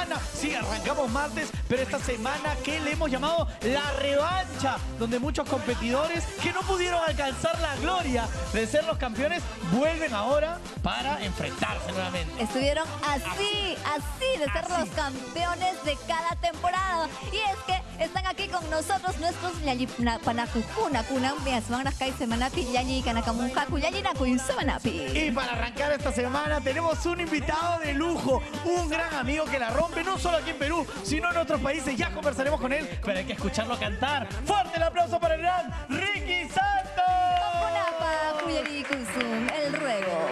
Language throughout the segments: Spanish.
semana. Sí, arrancamos martes, pero esta semana que le hemos llamado la revancha, donde muchos competidores que no pudieron alcanzar la gloria de ser los campeones vuelven ahora para enfrentarse nuevamente. Estuvieron así de ser los campeones de cada temporada. Y es que están aquí con nosotros nuestros Panacujuna, Kunambias, Manaskai, Semanapi, Yayi, Kanakamunjaku, Yayi, Nakuin, Semanapi. Y para arrancar esta semana tenemos un invitado de lujo, un gran amigo que la rompe, no solo aquí en Perú, sino en otros países. Ya conversaremos con él, pero hay que escucharlo cantar. ¡Fuerte el aplauso para el gran Ricky Santos! Kapunapa, Kuyari Kusum, el ruego.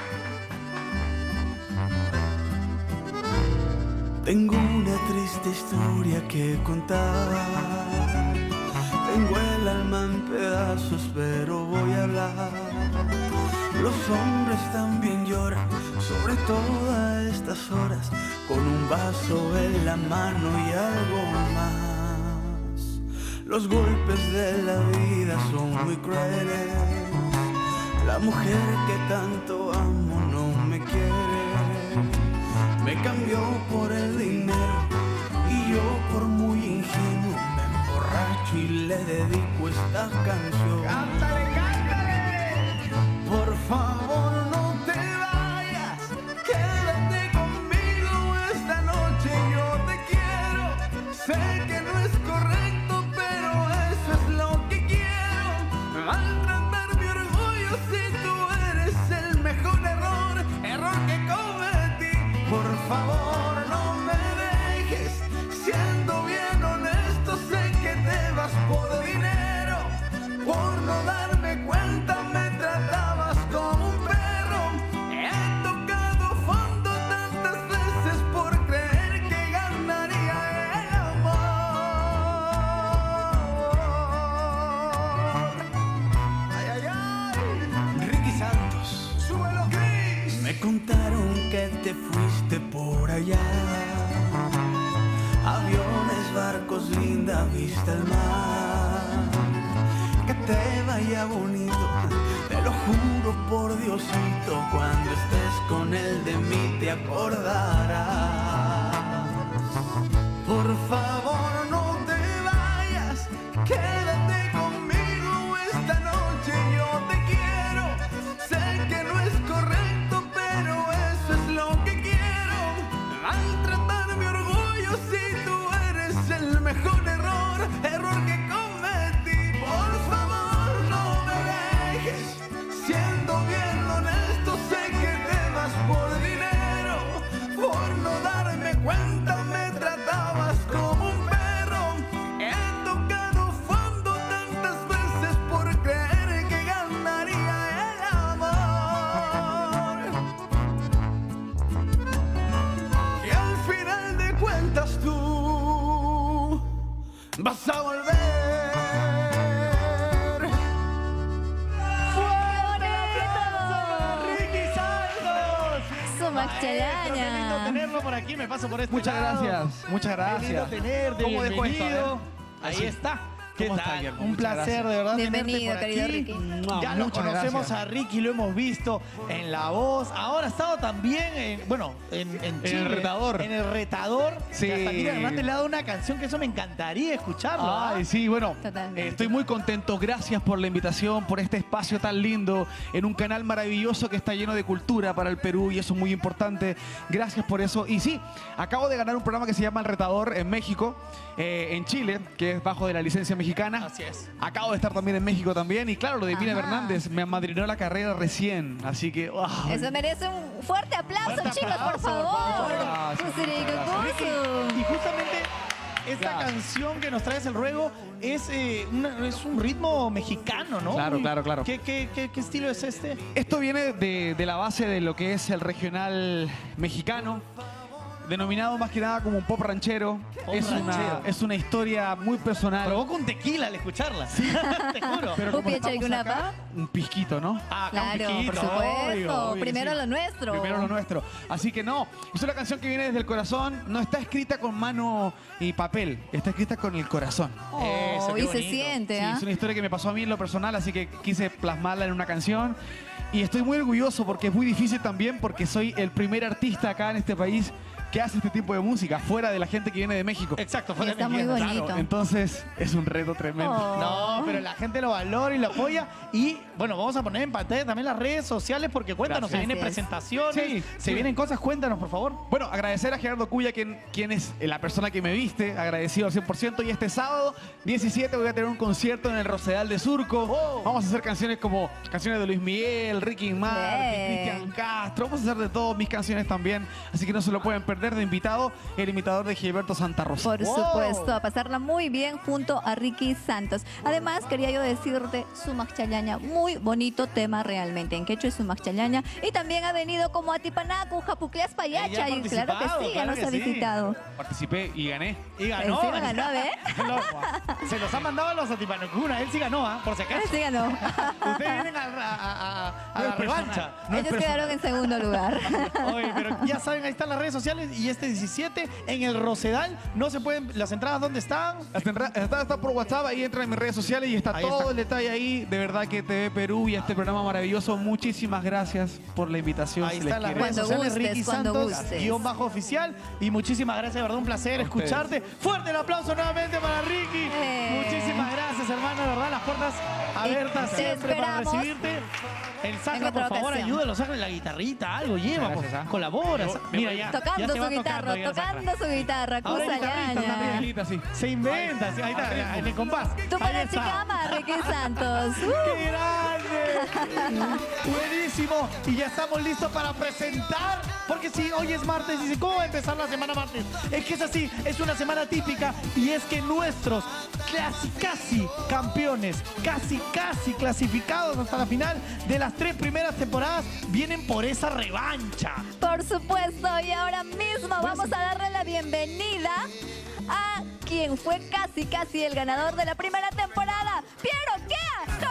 Tengo una triste historia que contar. Tengo el alma en pedazos, pero voy a hablar. Los hombres también lloran, sobre todo a estas horas, con un vaso en la mano y algo más. Los golpes de la vida son muy crueles. La mujer que tanto amo no me quiere. Me cambió por el dinero y yo por muy ingenuo me emborracho y le dedico esta canción. ¡Cántale, cántale! Por favor no te vayas, quédate conmigo esta noche, yo te quiero. Sé que no es correcto, pero eso es lo que quiero. Maltratar mi orgullo si tú eres el mejor error que cometí. Por favor no me dejes, siendo bien honesto sé que te vas por dinero. Por no darme cuenta me tratabas como un perro. He tocado fondo tantas veces por creer que ganaría el amor. Ay, ay, ay. Ricky Santos, súbelo, Chris. Me contaron que te fuiste por allá. Aviones, barcos, linda vista al mar. Que te vaya bonito, te lo juro por Diosito. Cuando estés con él de mí te acordarás. Por favor no te vayas, quédate conmigo esta noche, yo te quiero. Sé que no es correcto, pero eso es lo que quiero. Maltratar mi orgullo si tú eres el mejor error que cometí. Por favor no me dejes, siendo bien honesto sé que te vas por dinero. Por no darme cuenta me tratabas como un perro. He tocado fondo tantas veces por creer que ganaría el amor. Y al final de cuentas tú vas a volver. ¡Ricky Santos! Sumac Qué lindo Chalaña. tenerlo por aquí, me paso por este Muchas lado. gracias, muchas Qué lindo gracias. tenerte, ¿Cómo dejo esto? bienvenido. A ver. Ahí Así. está. ¿Qué ¿Cómo está, tal? Guillermo? Un Muchas placer, gracias. de verdad, Bienvenido, tenerte por querido aquí. Ricky. Ya lo Muchas conocemos gracias. a Ricky, lo hemos visto en La Voz. Ahora ha estado también en Chile. El Retador. En El Retador. Sí. Que hasta Miriam Hernández le ha dado una canción que eso me encantaría escucharlo. ¿ah? Ay, sí, bueno, Totalmente. estoy muy contento. Gracias por la invitación, por este espacio tan lindo, en un canal maravilloso que está lleno de cultura para el Perú y eso es muy importante. Gracias por eso. Y sí, acabo de ganar un programa que se llama El Retador en México, en Chile, que es bajo de la licencia mexicana. Así es. Acabo de estar también en México también. Y claro, lo de Miriam Ajá. Hernández me amadrinó la carrera recién. Así que, wow. Eso merece un fuerte aplauso, Fuerte chicos, por aplauso, por favor. favor. Gracias, Kusiriku Ricky, Kusum. y justamente esta Gracias. canción que nos traes, El Ruego, es un ritmo mexicano, ¿no? Claro, claro, claro. ¿Qué estilo es este? Esto viene de la base de lo que es el regional mexicano. denominado más que nada como un pop ranchero. Pop Es ranchero. una historia muy personal. Provoca un tequila al escucharla. Te juro. Pero como ¿Upi estamos alguna acá, un pisquito, ¿no? Ah, acá un Claro, piquito, por supuesto. obvio, Primero sí. lo nuestro. Primero lo nuestro. Así que no, es una canción que viene desde el corazón. No está escrita con mano y papel, está escrita con el corazón. Eso, qué y se bonito. siente, Sí, ¿ah? es una historia que me pasó a mí en lo personal, así que quise plasmarla en una canción. Y estoy muy orgulloso porque es muy difícil también, porque soy el primer artista acá en este país que hace este tipo de música, fuera de la gente que viene de México. Exacto, Y fue de está muy México. bonito. Entonces, es un reto tremendo. Oh. No, pero la gente lo valora y lo apoya. Y bueno, vamos a poner en pantalla también las redes sociales porque cuéntanos, Gracias. se vienen Así es. presentaciones, Sí, se sí. vienen cosas, cuéntanos por favor. Bueno, agradecer a Gerardo Cuya, quien es la persona que me viste, agradecido al 100%. Y este sábado 17 voy a tener un concierto en el Rosedal de Surco. Oh. Vamos a hacer canciones como canciones de Luis Miguel, Ricky Martin, Bien. Cristian Castro. Vamos a hacer de todo, mis canciones también. Así que no se lo pueden perder. De invitado, el imitador de Gilberto Santa Rosa. Por Wow. supuesto, a pasarla muy bien junto a Ricky Santos. Además, quería yo decirte, Sumac Challaña, muy bonito tema realmente. En quechua es Sumac Challaña. Y también ha venido como Atipanacu, Japucleas Payacha. Ella ha Y claro que participado, sí, ya claro nos que ha sí. visitado. Participé y gané. Y ganó. Encima ganó, ¿a ver? Se los ha mandado a los Atipanocuna. Él sí ganó, ¿ah? Por si acaso. Sí, ganó. Ustedes vienen a la revancha. Ellos quedaron en segundo lugar. Oye, pero ya saben, ahí están las redes sociales y este 17 en el Rosedal. No se pueden. ¿Las entradas dónde están? Está por WhatsApp, ahí entra en mis redes sociales y está Ahí todo está. el detalle ahí. De verdad que TV Perú y este programa maravilloso. Muchísimas gracias por la invitación. Ahí se les están las quiere. redes Cuando sociales, gustes, Ricky cuando Santos, gustes. _oficial. Y muchísimas gracias, de verdad, un placer A ustedes. escucharte. Fuerte el aplauso nuevamente para Ricky. Muchísimas gracias, hermano, de verdad, las puertas abiertas te siempre para esperamos recibirte. El en Sacra, otra por favor, ocasión. ayúdalo, sácale la guitarrita, algo, lleva, Gracias, ¿ah? colabora. Mira, ya. Tocando ya se su va guitarra, ya el Sacra. tocando su guitarra, Ahora cosa guitarrista ñaña. también. Angelita, sí. Se inventa, sí, ahí está, en el compás. Tú Ahí para está. Chicama, Ricky Santos. ¡Qué grande! Buenísimo. Y ya estamos listos para presentar. Porque si hoy es martes, dice, ¿cómo va a empezar la semana martes? Es que es así, es una semana típica. Y es que nuestros casi campeones, casi clasificados hasta la final de las 3 primeras temporadas, vienen por esa revancha. Por supuesto, y ahora mismo vamos a darle la bienvenida a quien fue casi el ganador de la primera temporada, Piero Kea,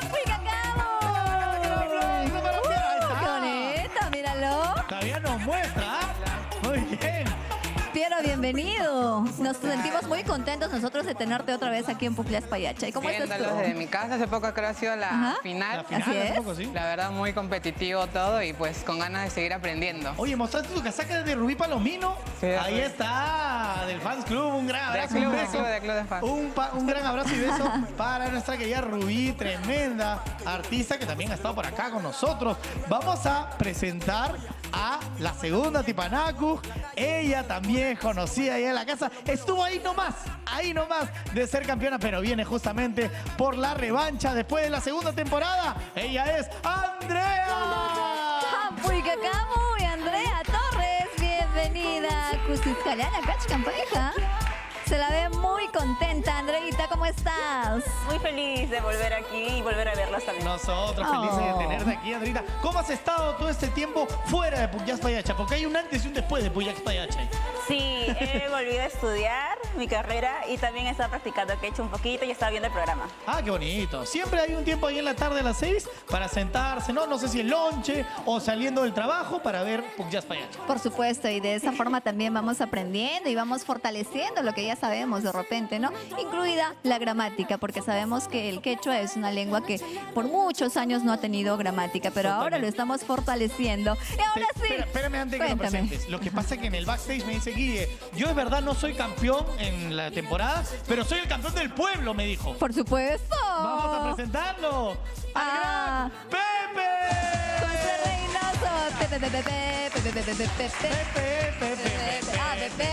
aplauso para Piero, ahí está. ¡Qué bonito, míralo! Todavía nos muestra, ¿ah? Muy bien. Piero, bienvenido. Nos sentimos muy contentos nosotros de tenerte otra vez aquí en Puclias Payacha. ¿Y cómo estás Viéndolos tú? desde mi casa, hace poco creo que ha sido la Ajá. final. La final, Así hace es. poco, sí. La verdad, muy competitivo todo y pues con ganas de seguir aprendiendo. Oye, mostraste tu casaca de Rubí Palomino. Sí, Ahí Rubí. está, del Fans Club. Un gran De abrazo, club, un de beso. club, de club de fans. Un gran abrazo y beso para nuestra querida Rubí, tremenda artista que también ha estado por acá con nosotros. Vamos a presentar a la segunda Tipanacu. Ella también es conocida ahí en la casa. Estuvo ahí nomás de ser campeona, pero viene justamente por la revancha después de la segunda temporada. Ella es Andrea. Puicacamo y Andrea Torres, bienvenida. Cusiscaliana, Cachcampeja. Se la ve muy contenta. Andreita, ¿cómo estás? Muy feliz de volver aquí y volver a verlas también. Nosotros felices de tenerte aquí, Andrita. ¿Cómo has estado todo este tiempo fuera de Pucllás Payacha? Porque hay un antes y un después de Pucllás Payacha. Sí, he volvido a estudiar mi carrera y también he estado practicando quechua un poquito y estaba viendo el programa. Ah, qué bonito. Siempre hay un tiempo ahí en la tarde a las 6 para sentarse, ¿no? No sé si el lonche o saliendo del trabajo para ver Pucllás Payacha. Por supuesto, y de esa forma también vamos aprendiendo y vamos fortaleciendo lo que ya sabemos de repente, ¿no? Incluida la gramática, porque sabemos que el quechua es una lengua que por muchos años no ha tenido gramática, pero ahora lo estamos fortaleciendo. Y ahora sí. Espérame antes que lo Cuéntame. presentes. Lo que pasa es que en el backstage me dice Guille, yo de verdad no soy campeón en la temporada, pero soy el campeón del pueblo, me dijo. Por supuesto. Vamos a presentarlo. Ah. ¡Al gran Pepe! José Reynoso. Pepe, Pepe, Pepe, Pepe, Pepe, Pepe, Pepe. Pepe. Ah, Pepe.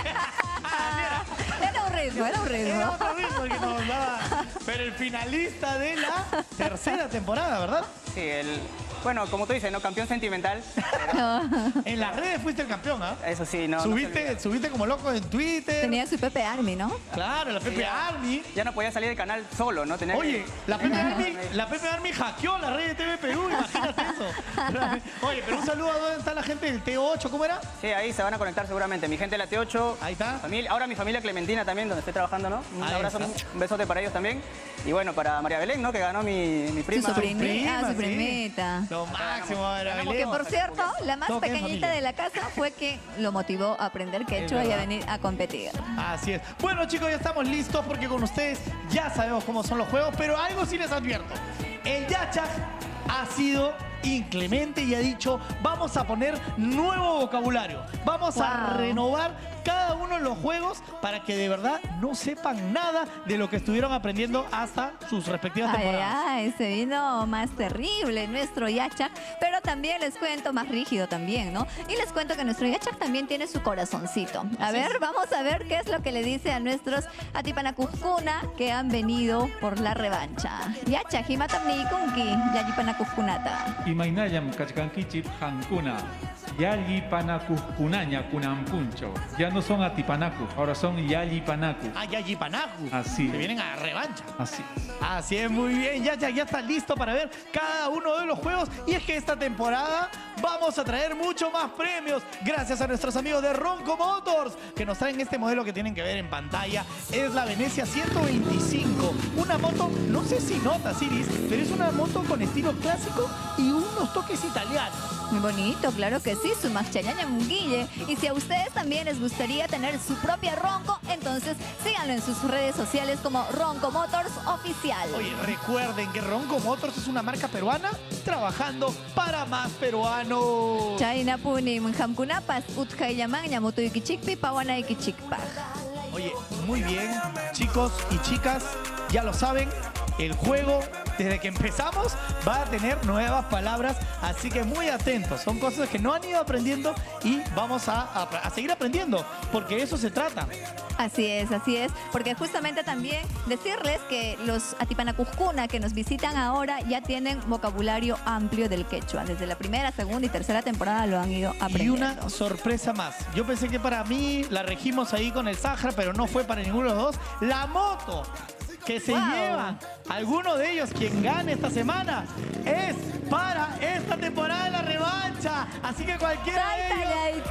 Era un ritmo, era un Era ritmo. otro ritmo el que nos daba. Pero el finalista de la tercera temporada, ¿verdad? Sí, bueno, como tú dices, ¿no? Campeón sentimental. En las redes fuiste el campeón, ¿ah? Eso sí, no. no se olvida. Subiste como loco en Twitter. Tenía su Pepe Army, ¿no? Claro, la Pepe Army. Ya no podía salir del canal solo, ¿no? Tenía Oye, que... la Pepe Army hackeó la red de TV Perú, imagínate eso. Oye, pero un saludo a dónde está la gente del T8, ¿cómo era? Sí, ahí se van a conectar seguramente. Mi gente de la T8. Ahí está. Ahora mi familia Clementina también, donde estoy trabajando, ¿no? Un Ahí abrazo, está. un besote para ellos también. Y bueno, para María Belén, ¿no? Que ganó mi prima. Su primita. Ah, su sí. primita. Lo máximo, María Ganamos Que Belén. por cierto, la más Todo queda en pequeñita familia. de la casa fue que lo motivó a aprender quechua y a verdad. venir a competir. Así es. Bueno, chicos, ya estamos listos porque con ustedes ya sabemos cómo son los juegos, pero algo sí les advierto. El Yachak ha sido inclemente y ha dicho, vamos a poner nuevo vocabulario. Vamos a renovar cada uno de los juegos para que de verdad no sepan nada de lo que estuvieron aprendiendo hasta sus respectivas temporadas. Ay, se vino más terrible nuestro Yachak, pero también les cuento más rígido también, ¿no? Y les cuento que nuestro Yachak también tiene su corazoncito. A ver, vamos a ver qué es lo que le dice a nuestros Atipanacujcuna que han venido por la revancha. Yachak, himatamni kunki, Yayipanacujcunata. Imaynallam kachkankichip hankuna. Yallipanakukunaña kunampuncho. Ya no son atipanaku, ahora son yallipanaku. Ah, Yallipanacu. Así. Que vienen a revancha. Así. Así es, muy bien. Ya está listo para ver cada uno de los juegos. Y es que esta temporada vamos a traer mucho más premios gracias a nuestros amigos de Ronco Motors, que nos traen este modelo que tienen que ver en pantalla. Es la Venecia 125. Una moto, no sé si notas, Iris, pero es una moto con estilo clásico y unos toques italianos. Muy bonito, claro que sí, su Maxchayaña Munguille. Y si a ustedes también les gustaría tener su propia Ronco, entonces síganlo en sus redes sociales como Ronco Motors Oficial. Oye, recuerden que Ronco Motors es una marca peruana trabajando para más peruanos. Chayna punim hamkunapas utkayamaña motoikichikpi pawanaikichikpaj. Oye, muy bien, chicos y chicas, ya lo saben, el juego, desde que empezamos, va a tener nuevas palabras, así que muy atentos. Son cosas que no han ido aprendiendo y vamos a seguir aprendiendo, porque de eso se trata. Así es, porque justamente también decirles que los Atipanacujcuna que nos visitan ahora ya tienen vocabulario amplio del quechua. Desde la primera, segunda y tercera temporada lo han ido aprendiendo. Y una sorpresa más. Yo pensé que para mí la regimos ahí con el Sahara, pero no fue para ninguno de los dos. La moto que se lleva alguno de ellos, quien gane esta semana, es para esta temporada de la revancha. Así que cualquiera de ellos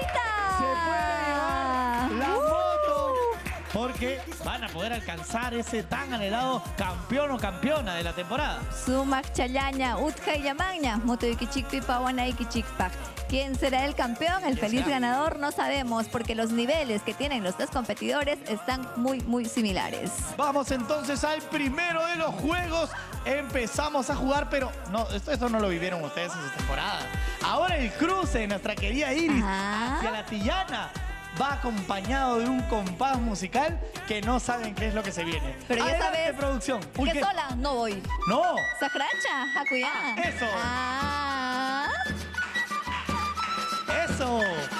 se puede llevar la moto, porque van a poder alcanzar ese tan anhelado campeón o campeona de la temporada. Sumak Chayaña, Utka y Yamaña, Motoikichikpi Pawanaikichikpak. ¿Quién será el campeón? El feliz ganador no sabemos, porque los niveles que tienen los dos competidores están muy similares. Vamos entonces al primero de los juegos. Empezamos a jugar, pero no, esto no lo vivieron ustedes en su temporada. Ahora el cruce de nuestra querida Iris hacia la Tillana va acompañado de un compás musical que no saben qué es lo que se viene. Pero ya sabes, producción. que sola no voy. No. Sacracha, Hakuyá. Eso. Eso.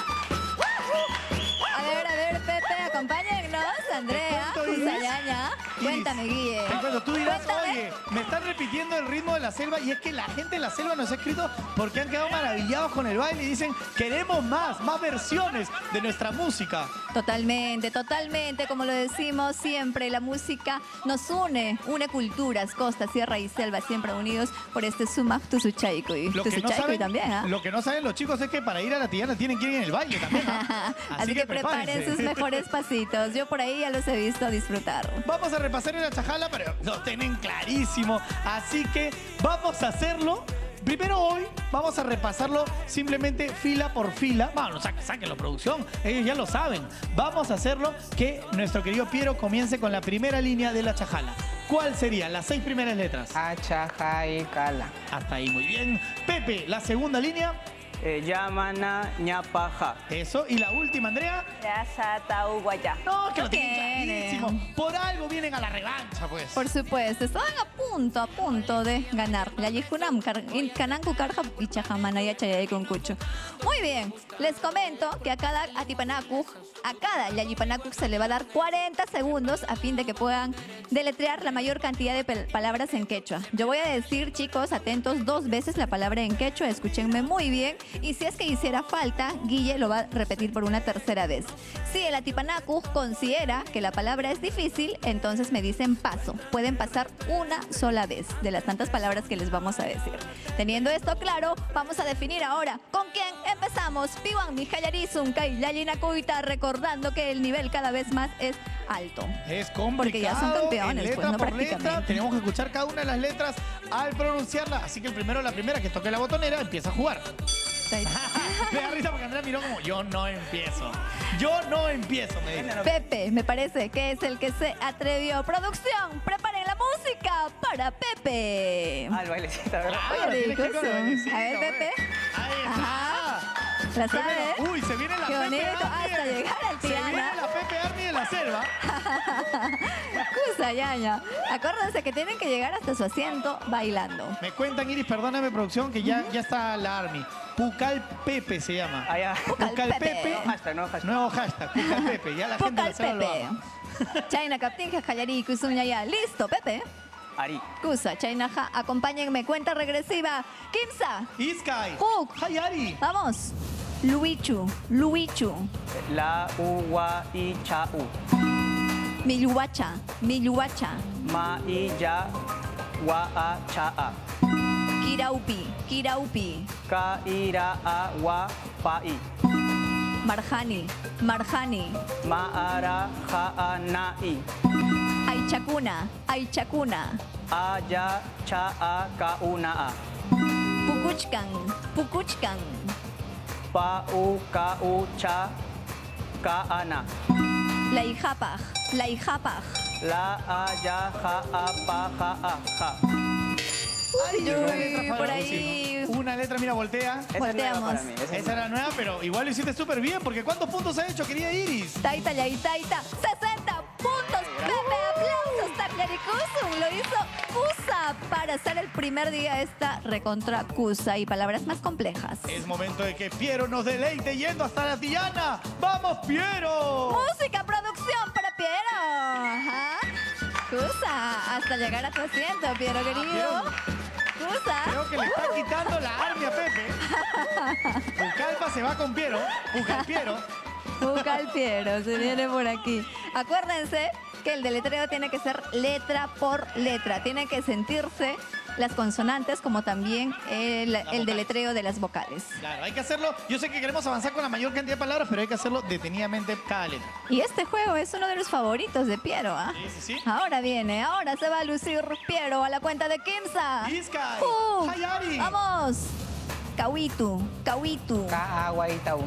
A ver, Pepe, acompáñennos. Andrea, Cusayaña. Cuéntame, Guille. Cuando tú dirás, Cuéntame. oye, me están repitiendo el ritmo de la selva, y es que la gente de la selva nos ha escrito porque han quedado maravillados con el baile y dicen, queremos más versiones de nuestra música. Totalmente, como lo decimos siempre, la música nos une culturas, costa, sierra y selva, siempre unidos por este Sumak Tusuchaikoy. Lo que no saben, también, ¿ah? lo que no saben los chicos es que para ir a la Tillana tienen que ir en el baile también, ¿ah? Así que preparen sus mejores pasitos. Yo por ahí ya los he visto disfrutar. Vamos a repasar en la chajala, pero lo tienen clarísimo. Así que vamos a hacerlo. Primero hoy vamos a repasarlo simplemente fila por fila. Vamos, sáquenlo, producción. Ellos ya lo saben. Vamos a hacerlo que nuestro querido Piero comience con la primera línea de la chajala. ¿Cuál serían las 6 primeras letras? Achajaikala. Hasta ahí, muy bien. Pepe, la segunda línea. Yamana ñapaja. Eso. Y la última, Andrea. Yasatauguaya. No, que lo tienen tienen. clarísimo. Por algo vienen a la revancha, pues. Por supuesto, estaban a punto de ganar. La Yijunam, Kananku Karja y Chajamanaya Chayay con Cucho. Muy bien, les comento que a cada Atipanacu, a cada Yayipanacu se le va a dar 40 segundos a fin de que puedan deletrear la mayor cantidad de palabras en quechua. Yo voy a decir, chicos, atentos, 2 veces la palabra en quechua, escúchenme muy bien. Y si es que hiciera falta, Guille lo va a repetir por una tercera vez. Si el Atipanacu considera que la palabra es difícil, entonces me dicen paso. Pueden pasar una sola vez de las tantas palabras que les vamos a decir. Teniendo esto claro, vamos a definir ahora con quién empezamos. Piwan Mijayarizun Kaillalina Kuita, recordando que el nivel cada vez más es alto. Es complicado. Porque ya son campeones, letra pues, no por prácticamente. letra. Tenemos que escuchar cada una de las letras al pronunciarla. Así que el primero, la primera que toque la botonera, empieza a jugar. Me da risa porque Andrea miró como, yo no empiezo. Me dice. Pepe, me parece que es el que se atrevió. Producción, preparen la música. música para Pepe. Ah, el bailecito, ¿verdad? Oye, tienes que ir con el Ricoso. bailecito, A ver, Pepe. Ahí está. Ajá. ¿La sabe? Uy, se viene la Qué Pepe bonito. Army. Hasta llegar al Se viene Tiana. la Pepe Army de la selva. Cusa, ya. Acuérdense que tienen que llegar hasta su asiento bailando. Me cuentan, Iris, perdóname, producción, que ya está la Army. Pucal Pepe se llama. Allá. Pucal Pepe. Hashtag, no, hashtag. Nuevo hashtag, Pucal Pepe. Ya la gente Pucal la selva lo Pepe. ama. Chaina Kaptinja Kayari Kusunya ya. Listo, Pepe. Ari. Kusa, Chainaja, acompáñenme. Cuenta regresiva. Kimsa. Iskai. Hook. Hayari. Vamos. Luichu. Luichu. La uwa i cha u. Miluacha. Miluacha. Ma i ya wa a cha a. Kiraupi. Kiraupi. Ka i ra a wa pa i. Marjani. Marjani. Ma a ra ja a na i. Aichakuna. Aichakuna. A ya cha a ka u na a. Pukuchkan. Pukuchkan. Pa u ka u cha ka a na. Laijapaj. Laijapaj. La a ya ja a pa ja a ja. Uy, Una letra uy, para por la ahí. próxima. Una letra, mira, voltea. Esa es nueva Volteamos. para mí. Esa es Esa era nueva, pero igual lo hiciste súper bien, porque ¿cuántos puntos ha hecho, querida Iris? Taita, Taita. 60 puntos. Pepe, aplausos. Taklarikusum. Lo hizo Kusa para hacer el primer día esta recontra Kusa y palabras más complejas. Es momento de que Piero nos deleite yendo hasta la Tiana. ¡Vamos, Piero! Música, producción para Piero. Ajá. Kusa, hasta llegar a tu asiento, Piero querido. Kusa. Creo que le está quitando la arma a Pepe. Pucalpa se va con Piero. Pucal Piero. Pucal Piero, se viene por aquí. Acuérdense que el deletreo tiene que ser letra por letra. Tiene que sentirse las consonantes como también el deletreo de las vocales. Claro, hay que hacerlo. Yo sé que queremos avanzar con la mayor cantidad de palabras, pero hay que hacerlo detenidamente cada letra. Y este juego es uno de los favoritos de Piero, ¿ah? Sí, sí, sí. Ahora viene, ahora se va a lucir Piero a la cuenta de Kimsa. Iskai. Hayari. Vamos. Kawitu, Kawitu. Ka agua y tau.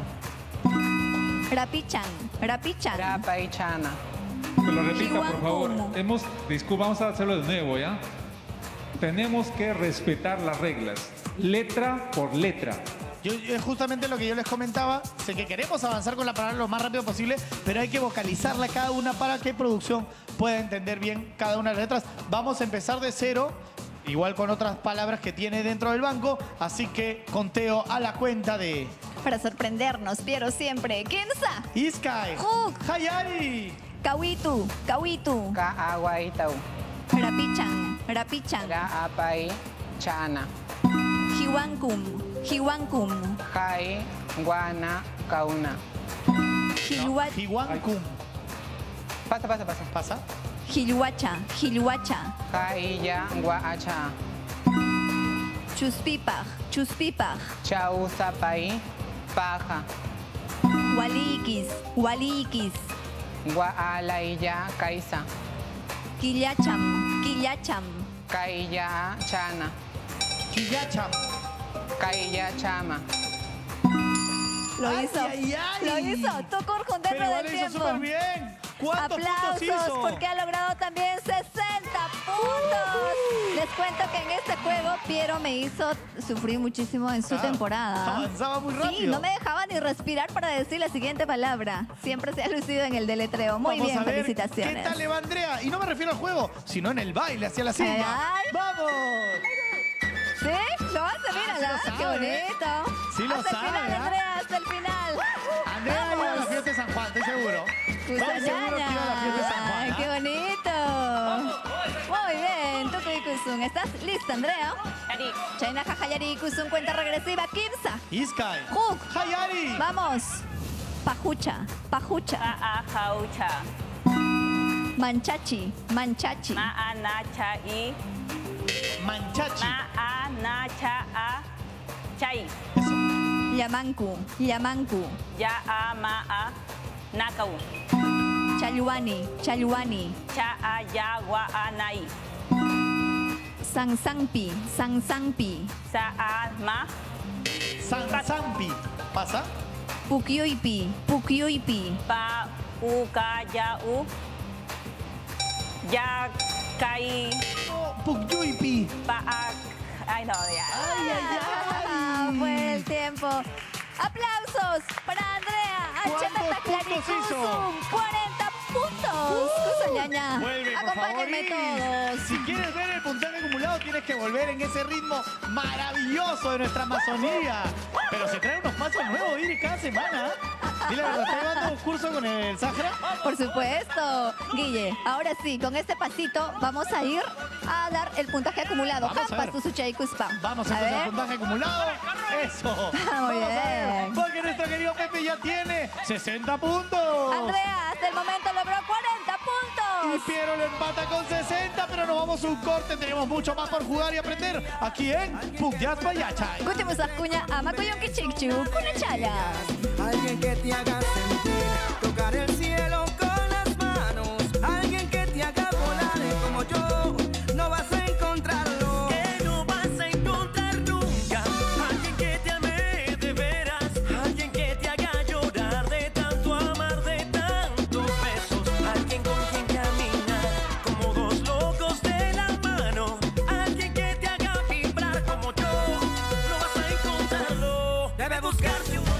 Rapichan, Rapichan. Rapa y chana. Que lo repita, por favor. Kiwankumu. Disculpa, vamos a hacerlo de nuevo, ¿ya? Tenemos que respetar las reglas, letra por letra. Es justamente lo que yo les comentaba. Sé que queremos avanzar con la palabra lo más rápido posible, pero hay que vocalizarla cada una para que producción pueda entender bien cada una de las letras. Vamos a empezar de cero, igual con otras palabras que tiene dentro del banco. Así que conteo a la cuenta de Para sorprendernos, Piero siempre. Kimsa. Iskai. Hook. Hayari. Kawitu, Kawitu. Ka agua y tau. Rapichan, Rapichan. Rapa y chana. Hiwankum, Hiwankum. Kai guana kauna. Hiwankum. Pasa, pasa, pasa. ¿Pasa? Hiluacha, Hiluacha. Kai ya guacha. Chuspipaj, Chuspipaj. Chau zapai paja. Walikis, Walikis. Guala y ya kaisa. Killacham, Killacham. Kai ya chana. Kiyacham. Kai ya chama. Lo Ay, hizo. ay, ay. Lo hizo. Tucur con Pero dentro igual del lo hizo tiempo. súper bien. ¿Cuántos puntos Aplausos hizo? porque ha logrado también 60 puntos. Les cuento que en este juego Piero me hizo sufrir muchísimo en su Claro, temporada. avanzaba muy Sí, rápido. no me dejaba ni respirar para decir la siguiente palabra. Siempre se ha lucido en el deletreo. Muy Vamos bien, a ver felicitaciones. ¿Qué tal le va Andrea? Y no me refiero al juego, sino en el baile hacia la cima. Ay. ¡Vamos! ¿Sí? Lo hace, mírala. sí lo Qué sabe. bonito. Sí lo hasta sabe, el final, ¿ah? Andrea, hasta el final. Andrea iba a la Vamos. fiesta de San Juan, estoy seguro. Estoy seguro que iba a la fiesta de San Juan. Ay, ¿ah? qué bonito. Muy bien, Tukuy Kusun. ¿Estás lista, Andrea? Ari. Chaina Jajayari Kusun, cuenta regresiva. Kimsa. Iskai. Hook. Hayari. Vamos. Pajucha, Pajucha. Ma'a jaucha. Manchachi, Manchachi. Ma'a nacha y. Manchachi. Ma'a nacha a. Chay. Yamanku, Yamanku. Ya'a ma'a nakau. Chayuani, Chayuani. Cha'a yagua anai. Sansangpi, Sansangpi. Sa'a ma. Sansampi. ¿Pasa? Pukyuipi, Pukyuipi. Pa u ka ya u. Ya kai. Pugyuipi. Ay, no, ya. Fue el tiempo. ¡Aplausos para Andrea! ¿Cuántos puntos hizo? 40 puntos. Cusallaña, Vuelve, por acompáñenme favor, todos. Si quieres ver el puntaje acumulado, tienes que volver en ese ritmo maravilloso de nuestra Amazonía. Pero se traen unos pasos nuevos, Iris, cada semana. Dile la verdad, ¿está llevando un curso con el Sahara? Por supuesto. Guille, ahora sí, con este pasito vamos a ir a dar el puntaje acumulado. Vamos a ver. A Vamos a empezar el puntaje acumulado. Eso. Muy Vamos a ver, bien. porque nuestro querido Pepe ya tiene 60 puntos. Andrea, hasta el momento logró 40 Y puntos. Piero lo empata con 60, pero nos vamos a un corte. Tenemos mucho más por jugar y aprender aquí en Pugyas Payachay. Escuchemos a Cuña, Amacoyonki Chichu, Cunachala. Alguien que te haga sentir, tocar el cielo con las manos. Alguien que te haga volar como yo, no vas a encontrarlo. Que no vas a encontrar nunca. Alguien que te ame de veras. Alguien que te haga llorar de tanto amar, de tantos besos. Alguien con quien caminar como dos locos de la mano. Alguien que te haga vibrar como yo, no vas a encontrarlo. Debe buscarse un...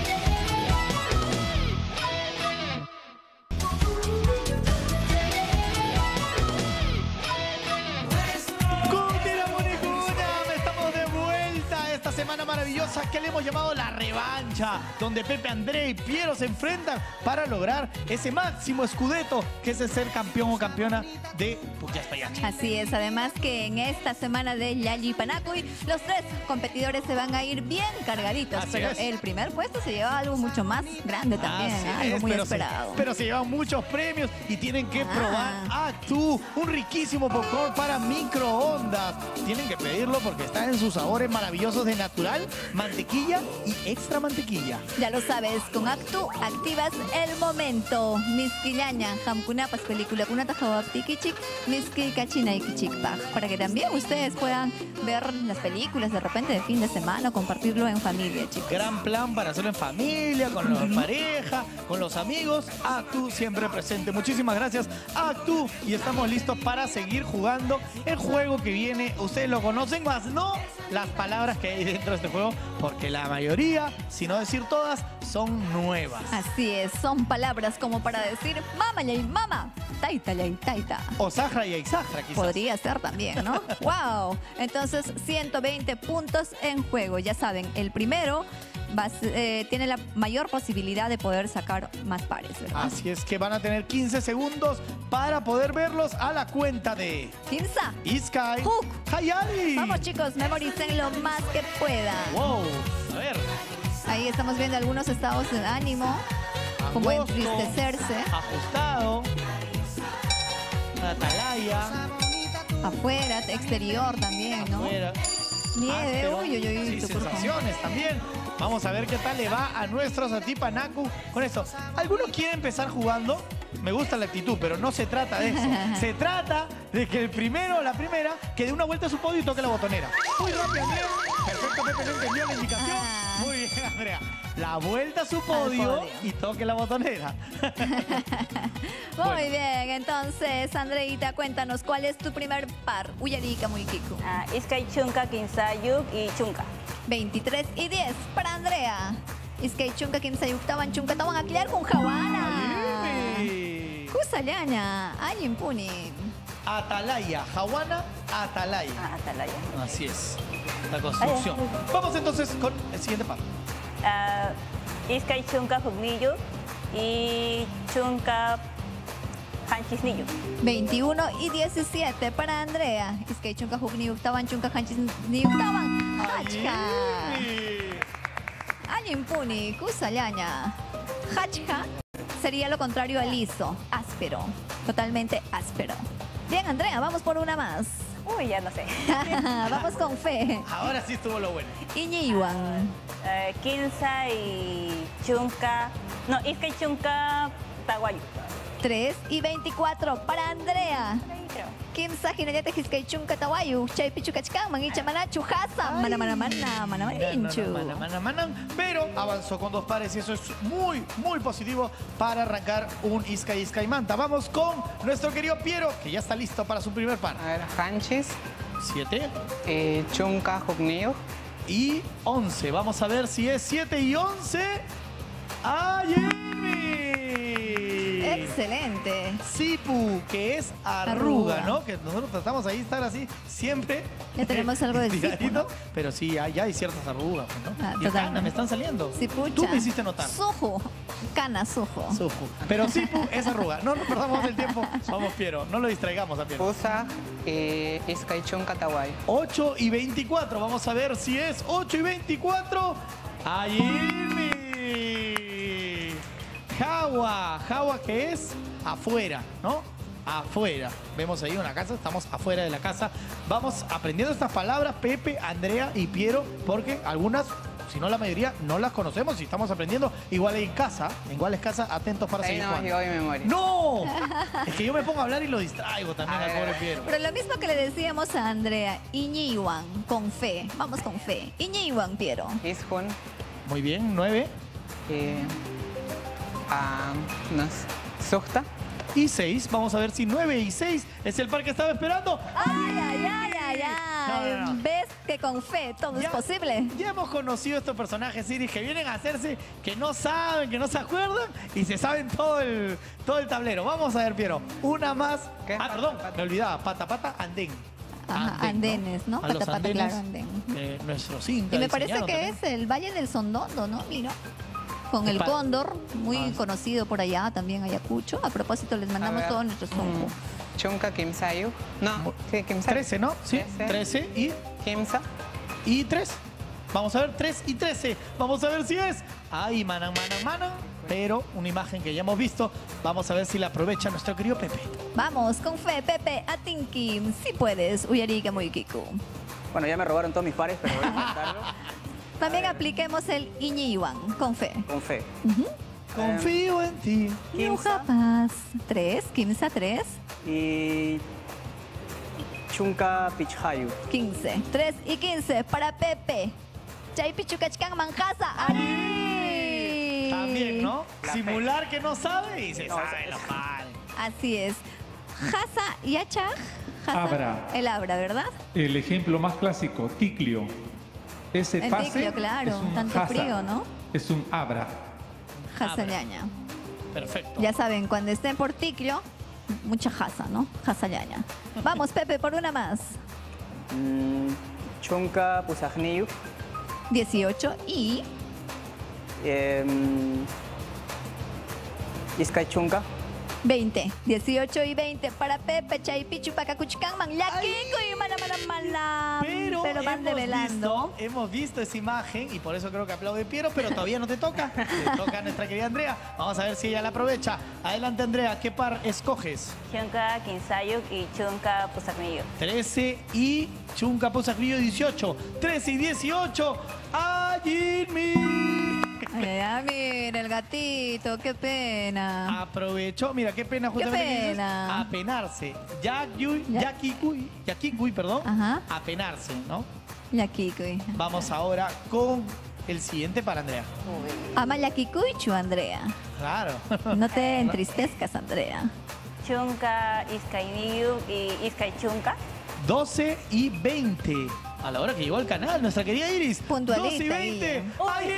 Estamos de vuelta esta semana maravillosa que le hemos llamado la revancha, donde Pepe, André y Piero se enfrentan para lograr ese máximo escudeto que es el ser campeón o campeona de Pugyas Payachay. Así es, además que en esta semana de Yayi Panacuy, los tres competidores se van a ir bien cargaditos. Así pero es. el primer puesto se lleva algo mucho más grande también, Así algo es, muy pero esperado. pero se llevan muchos premios y tienen que probar Actu, un riquísimo popcorn para microondas. Tienen que pedirlo porque está en sus sabores maravillosos de natural, mantequilla y extra mantequilla. Ya lo sabes, con Actu activas el momento. Misquillaña, Hamkunapas, película Kunata Jawaptikichik, Miski Kachina y Kichikpa. Para que también ustedes puedan ver las películas de repente de fin de semana o compartirlo en familia, chicos. Gran plan para hacerlo en familia, con la pareja, con los amigos. Actu siempre presente. Muchísimas gracias, Actu. Y estamos listos para seguir jugando el juego que viene. Ustedes lo conocen, más no las palabras que hay dentro de este juego, porque la mayoría, si no decir todas, son nuevas. Así es, son palabras como para decir mama y mama, taita y taita. O Sahara y Sahara, quizás. Podría ser también, ¿no? ¡Wow! Entonces, 120 puntos en juego. Ya saben, el primero tiene la mayor posibilidad de poder sacar más pares, ¿verdad? Así es que van a tener 15 segundos para poder verlos a la cuenta de Kimsa, Iskai, Hook. Hayari. Vamos, chicos, memoricen lo más que puedan. Wow, a ver. Ahí estamos viendo algunos estados de ánimo, como Agosto, entristecerse, Ajustado. Atalaya. afuera, exterior también, ¿no? Afuera. Nieve, Áspero. uy, uy, uy. Sí, tu cuerpo. sensaciones también. Vamos a ver qué tal le va a nuestros Atipanaku con esto. ¿Alguno quiere empezar jugando? Me gusta la actitud, pero no se trata de eso. Se trata de que el primero o la primera que dé una vuelta a su podio y toque la botonera. Muy rápido, Andrea. Perfecto, Pepe, no entendió la indicación. Muy bien, Andrea. La vuelta a su podio y toque la botonera. Muy bien, entonces, Andreita, cuéntanos, ¿cuál es tu primer par? Uyarika Muikiku. Iskay Chunka, Kinsayuk y Chunka. 23 y 10 para Andrea. Iskay Chunka, Kimsayuk, Tawan Chunka, Tawan Akliar con Jawana. Kusallaña, Ayimpuni. Atalaya, Jawana, Atalaya. Atalaya. Así es, la construcción. Vamos entonces con el siguiente par. Iskay Chunka, Jugnillo y Chunka, Hanchisnillo. 21 y 17 para Andrea. Iskay Chunka, Jugniuk, Tawan Chunka, Hanchisniuk, Tawan. Hachka. Ayimpuni, Kusallaña. Hachka sería lo contrario a liso, áspero, totalmente áspero. Bien, Andrea, vamos por una más. Uy, ya no sé. Vamos con fe. Ahora sí estuvo lo bueno. Iñiwan. Kinsa y Chunka. No, Iskay Chunka, Taguayo. 3 y 24 para Andrea. Kimsa hinallata hiskaychunka tawayu, chaypi chukachkanman, icha manachu hasa, manamaninchu. Pero avanzó con 2 pares y eso es muy, muy positivo para arrancar un Isca y Manta. Vamos con nuestro querido Piero, que ya está listo para su primer par. A ver, Hanchis, 7 Chunka, Jugniu, y 11. Vamos a ver si es 7 y 11. ¡A Jimmy! Excelente. Sipu, que es arruga, Arruga. ¿no? Que nosotros tratamos ahí de estar así siempre. Ya tenemos algo de tiradito, sipu, ¿no? Pero sí, ya hay ciertas arrugas, ¿no? Ah, Y totalmente. canas me están saliendo. Sipucha. Tú me hiciste notar. Suju. Cana suju. Suju. Pero Sipu es arruga. No nos perdamos el tiempo. Vamos, Piero. No lo distraigamos a Piero. Pusa, Iskaichunka, Tawai. 8 y 24. Vamos a ver si es 8 y 24. ¡A Jimmy! Jawa, que es afuera, ¿no? Afuera. Vemos ahí una casa, estamos afuera de la casa. Vamos aprendiendo estas palabras, Pepe, Andrea y Piero, porque algunas, si no la mayoría, no las conocemos y estamos aprendiendo. Igual en casa, atentos para Ahí seguir no me jugando. llegó mi memoria. ¡No! Es que yo me pongo a hablar y lo distraigo también A al ver, pobre a ver. Piero. Pero lo mismo que le decíamos a Andrea, Iñiwan, con fe. Vamos con fe. Iñiwan, Piero. Ishun, Muy bien, 9 Sukta, y 6. Vamos a ver si 9 y 6 es el par que estaba esperando. Ay. No. ¿Ves que con fe todo es Ya- posible? Ya hemos conocido estos personajes, Iris, que vienen a hacerse que no saben, que no se acuerdan y se saben todo el tablero. Vamos a ver, Piero. Una más. ¿Qué? Perdón, Pata. me olvidaba. Pata, andén. Ajá, andenes, ¿no? A los Pata, andenes, claro, andén. nuestros incas Y me parece diseñaron que también. es el Valle del Sondondo, ¿no? Mira. Con el cóndor, muy conocido por allá, también Ayacucho. A propósito, les mandamos ver. todo nuestro sonjo. Chunka, Kimsayu. No, sí, Kimsayu. 13, ¿no? Sí, 13 Kimsa, y 3. Vamos a ver, 3 y 13. Vamos a ver si es. Ay, manan. Pero una imagen que ya hemos visto. Vamos a ver si la aprovecha nuestro querido Pepe. Vamos, con fe, Pepe, Atinkim. Si puedes, Uyarica Muikiku. Bueno, ya me robaron todos mis pares, pero voy a intentarlo También apliquemos el Iñiwan, con fe. con fe. Confío en ti. Kimsa Paz. 3, Kimsa 3, y Chunka Pichhayu. 15. 3 y 15 para Pepe. Chaypichukachkan Manjasa. ¡Ari! También, ¿no? La Simular que no sabe y se No, sabe sí. los pares. Así es. Jasa y Achaj. Abra. El abra, ¿verdad? El ejemplo más clásico, ticlio. Ese El fase ticlio, claro, es un tanto jasa, frío, ¿no? Es un abra. Jasa ñaña. Perfecto. Ya saben, cuando estén por ticlio, mucha jasa, ¿no? Jasa ñaña. Vamos, Pepe, por una más. Chunka Pusajniyu. 18 y Iskay Chunka. 20. 18 y 20 para Pepe, Chaypichu, Pacacuchcanman, Yaquico y Mana. Pero van develando. Hemos visto esa imagen y por eso creo que aplaude Piero, pero todavía no te toca. Te toca a nuestra querida Andrea. Vamos a ver si ella la aprovecha. Adelante, Andrea. ¿Qué par escoges? Chunka, Kinsayuk y Chunka, Pusakniyu. 13 y Chunka Pusacrillo 18. 13 y 18. ¡A Jimmy! Ay, mira el gatito, qué pena. Aprovechó, mira qué pena justamente que dices, pena. apenarse. Ya- Yakikuy, perdón. Ajá. Apenarse, ¿no? Yaquico. Vamos ahora con el siguiente para Andrea. Ama Yaquicuichu, Andrea. Claro. No te entristezcas, Andrea. Chunka, Iskayniyu y Iskay Chunka. 12 y 20. A la hora que llegó al canal, nuestra querida Iris. Puntualita 12 y 20. ahí. ¡Ay,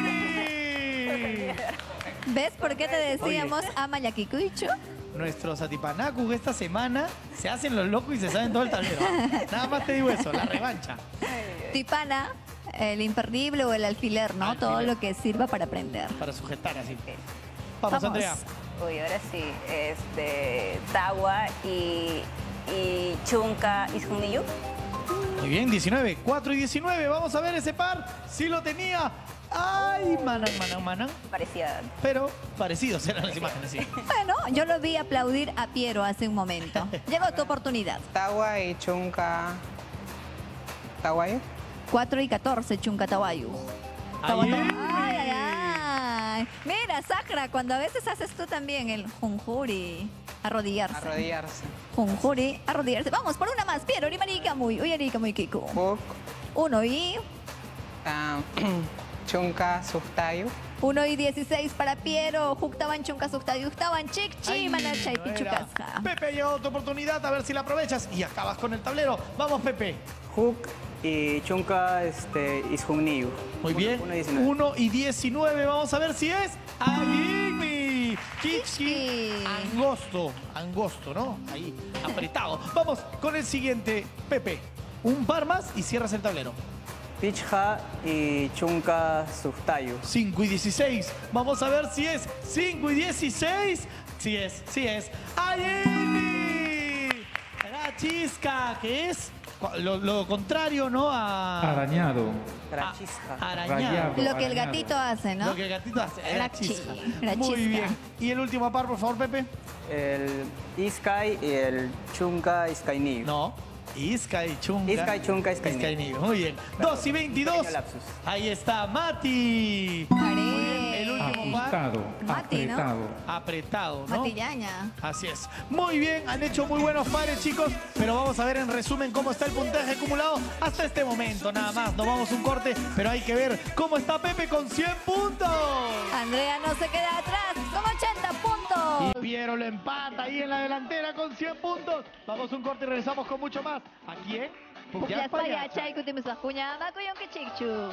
¿Ves por qué te decíamos ama Yaquicuichu? Nuestros atipanacus esta semana se hacen los locos y se saben todo el tablero. Nada más te digo eso, la revancha. Tipana, el imperdible o el alfiler, ¿no? Alfiler. Todo lo que sirva para aprender. Para sujetar así. Vamos, Andrea. Uy, ahora sí. Tawa y Chunka, Iskuniyu. Muy bien, 19. 4 y 19. Vamos a ver ese par. Sí lo tenía. ¡Ay, manan! Parecía. Pero parecidos eran las imágenes, sí. Bueno, yo lo vi aplaudir a Piero hace un momento. Llegó tu oportunidad. Tawa y Chunka, Tawayo. 4 y 14, Chuncatawayu. Ay, Ay. Mira, la sacra, cuando a veces haces tú también el Junjuri. Arrodillarse. Arrodillarse. Junjuri, arrodillarse. Vamos, por una más. Piero, Rimarika, muy. Uy, Erika, muy Kiko. Huk. 1 y... Chunka Suhtayu. 1 y 16 para Piero. Juktaban Chunka Suktayu. Juktaban Chikchi, Manachay, no era. Pichucasja. Pepe, ha llegado tu oportunidad, a ver si la aprovechas y acabas con el tablero. Vamos, Pepe. Huk y Chunka Ishunniyu. Muy bien. 1 y 19. 1 y 19. Vamos a ver si es Agimi. Kichi. Kichi. Angosto, ¿no? Ahí, apretado. Vamos con el siguiente, Pepe. Un par más y cierras el tablero. Pichha y Chunka Suhtayu. 5 y 16. Vamos a ver si es 5 y 16. Sí es. ¡Ayeli! La chisca, que es lo contrario, ¿no? Arañado. Grachisca. Arañado. Lo que el gatito hace, ¿no? Lo que el gatito hace. La Grachi, chisca. grachisca. Muy bien. Y el último par, por favor, Pepe. El Iskai y el Chunka Iskainiyu. No. Isca y Chunca. Isca y Chunca, Isca y Niu. Niu. Muy bien. 2 y 22. Pequeño lapsus. Ahí está Mati. Haré. Muy bien. El último par. Ajustado. Mati, ¿no? Apretado. Apretado, ¿no? Matillaña. Así es. Muy bien, han hecho muy buenos pares, chicos. Pero vamos a ver en resumen cómo está el puntaje acumulado hasta este momento. Nada más, nos vamos un corte, pero hay que ver cómo está Pepe con 100 puntos. Andrea no se queda atrás con 80 puntos. Y Piero lo empata ahí en la delantera con 100 puntos. Vamos un corte y regresamos con mucho más. ¿Aquí en Pukyas Payacha y Kutimiswakunya, Makuyon Kichikchu.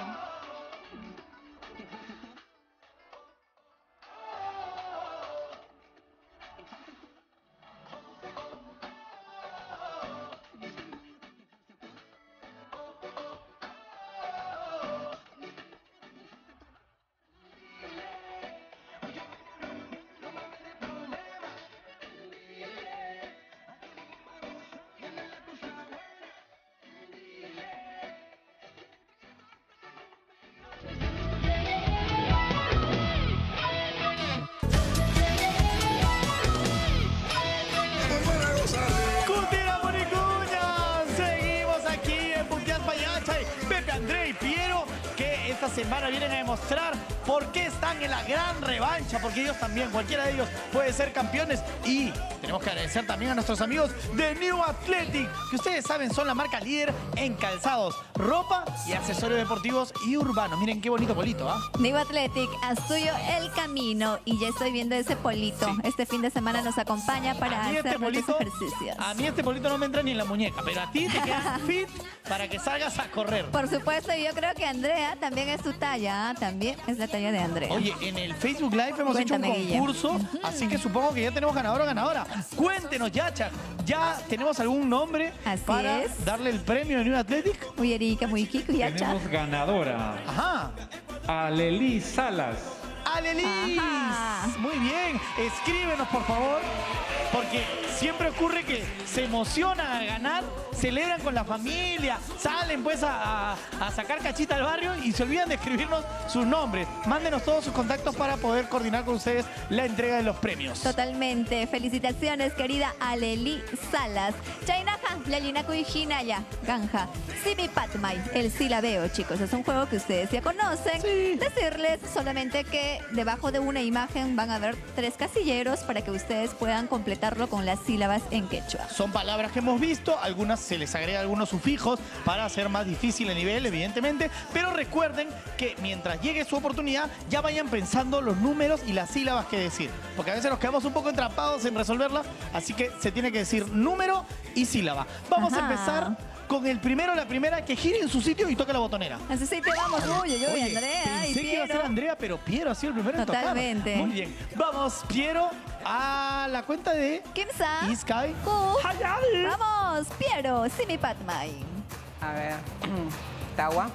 ¡Cutira Moricuña! Seguimos aquí en Pukyas Payacha y Pepe, André y Piero, que esta semana vienen a demostrar por qué están en la gran revancha, porque ellos también, cualquiera de ellos puede ser campeones. Y tenemos que agradecer también a nuestros amigos de New Athletic, que ustedes saben son la marca líder en calzados, ropa y accesorios deportivos y urbanos. Miren qué bonito polito, ¿ah? New Athletic, a suyo el camino. Y ya estoy viendo ese polito. Sí. Este fin de semana nos acompaña para A mí hacer nuestros ejercicios. a mí este polito no me entra ni en la muñeca, pero a ti te quedas fit para que salgas a correr. Por supuesto, y yo creo que Andrea también es tu talla. También es la talla de Andrea. Oye, en el Facebook Live hemos Cuéntame, hecho un Guille. concurso, así que supongo que ya tenemos ganador o ganadora. Cuéntenos, Yacha, ¿ya tenemos algún nombre Así para es. darle el premio de New Athletic? Muy Erika, muy Kiko y Acha. Tenemos ganadora. Ajá. Aleli Salas. ¡Alelis! Ajá. Muy bien, escríbenos por favor, porque siempre ocurre que se emocionan a ganar, celebran con la familia, salen pues a sacar cachita al barrio y se olvidan de escribirnos sus nombres. Mándenos todos sus contactos para poder coordinar con ustedes la entrega de los premios. Totalmente. Felicitaciones, querida Aleli Salas. Chainaja, Lalinaku y Hinaya, Ganja. Simi Patmay, el silabeo, chicos. Es un juego que ustedes ya conocen. Sí. Decirles solamente que debajo de una imagen van a haber 3 casilleros para que ustedes puedan completarlo con las sílabas en quechua. Son palabras que hemos visto, algunas se les agrega algunos sufijos para hacer más difícil el nivel, evidentemente, pero recuerden que mientras llegue su oportunidad ya vayan pensando los números y las sílabas que decir, porque a veces nos quedamos un poco entrampados en resolverla, así que se tiene que decir número y sílaba. Vamos a Ajá. empezar con el primero, la primera, que gire en su sitio y toque la botonera. Así sí te vamos, uy, Oye, Andrea y pensé que iba a ser Piero. Andrea, pero Piero ha sido el primero en tocar. Totalmente. Muy bien. Vamos, Piero, a la cuenta de Kimsa. Iskai. Ku. Hayali. Vamos, Piero, Simi Patmay. A ver. Tawa.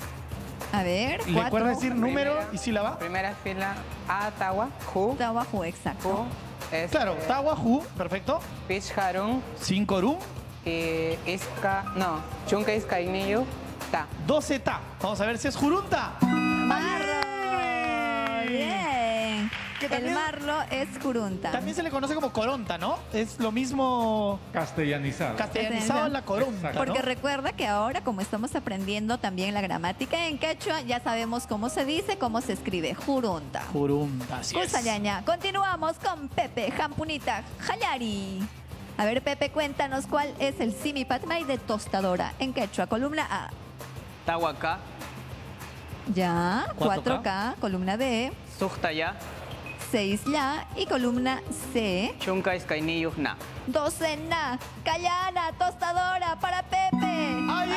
A ver, ¿Le recuerda 4. decir número Primera. y sílaba? Primera fila. A Tawa. Ju. Tawahu, exacto. Ju. Claro, Tawahu, perfecto. Pichharun. 5 Ru, Y Iska. No. Chunka Iskainiyu. Ta. 12 Ta. Vamos a ver si es Jurunta. Marro. Bien. ¿Qué tal El marlo es jurunta. También se le conoce como coronta, ¿no? Es lo mismo Castellanizado. castellanizado en la coronta, ¿no? Porque recuerda que ahora, como estamos aprendiendo también la gramática en quechua, ya sabemos cómo se dice, cómo se escribe. Jurunta. Jurunta, así es. Kusayaña. Continuamos con Pepe Jampunita Jayari. A ver, Pepe, cuéntanos cuál es el simi patmay de tostadora en quechua. Columna A. Tahuaca, Ya. 4K. 4K. Columna B. Suhtaya, 6 ya. Y columna C. Chunka Iskainiyuhna. 12 na. Callana, tostadora para Pepe. ¡Ay!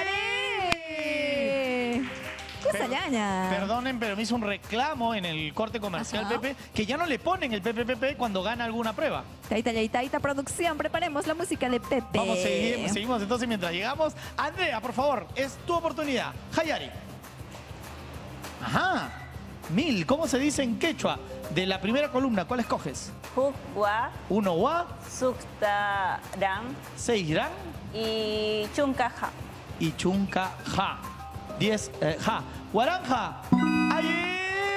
Kusayaña. Perdonen, pero me hizo un reclamo en el corte comercial, Ajá. Pepe, que ya no le ponen el Pepe cuando gana alguna prueba. Taita producción, preparemos la música de Pepe. Vamos, seguimos entonces mientras llegamos. Andrea, por favor, es tu oportunidad. Hayari. Ajá. 1000, ¿cómo se dice en quechua? De la primera columna, ¿cuál escoges? Hukwa, 1 wa, Suktaran 6 ran y Chunkaja. y chunca ja. 10 ja. Guaranja. ¡Ay!